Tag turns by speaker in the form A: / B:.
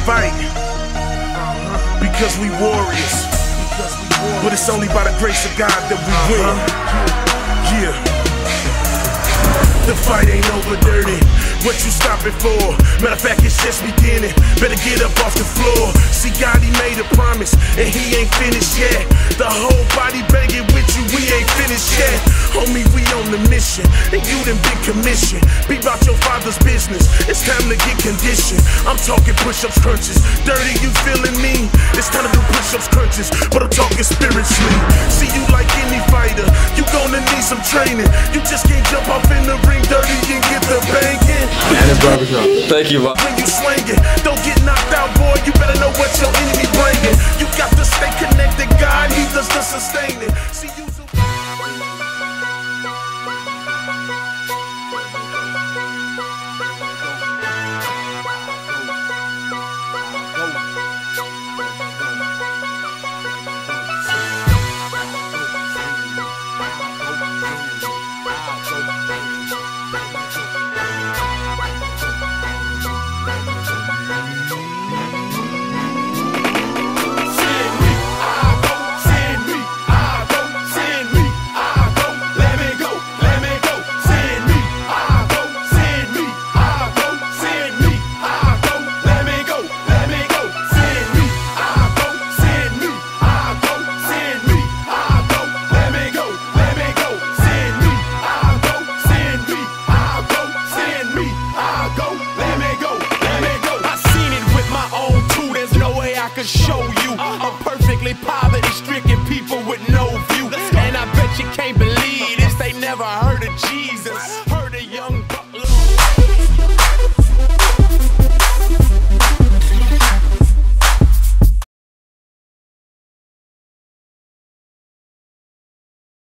A: fight because we warriors. But it's only by the grace of God that we win. Yeah. The fight ain't over, dirty. What you stopping for? Matter of fact, it's just beginning. Better get up off the floor. See, God, he made a promise, and he ain't finished yet. The whole body banging with you, we ain't finished yet. Homie, we on the mission, and you done been commissioned. Be about your father's business, it's time to get conditioned. I'm talking push-ups, crunches. Dirty, you feeling me? It's time to do push-ups, crunches, but I'm talking spiritually. See, you like any fighter, you gonna need some training. You just can't jump off in the ring, dirty, and get the banging.
B: NaNa's BarberShop. Thank you, Bob.
A: When you swinging, don't get knocked out, boy. You better know what your enemy bringing. You got to stay connected, God, he does the sustaining. See you.
C: Show you a perfectly poverty-stricken people with no view, and I bet you can't believe this. They never heard of Jesus.